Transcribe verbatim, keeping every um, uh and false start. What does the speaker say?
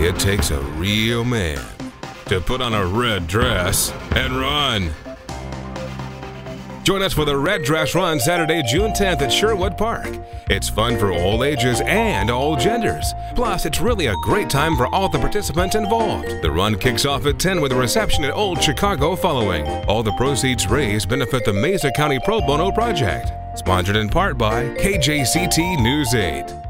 It takes a real man to put on a red dress and run. Join us for the Red Dress Run Saturday, June tenth at Sherwood Park. It's fun for all ages and all genders. Plus, it's really a great time for all the participants involved. The run kicks off at ten with a reception at Old Chicago following. All the proceeds raised benefit the Mesa County Pro Bono Project. Sponsored in part by K J C T News eight.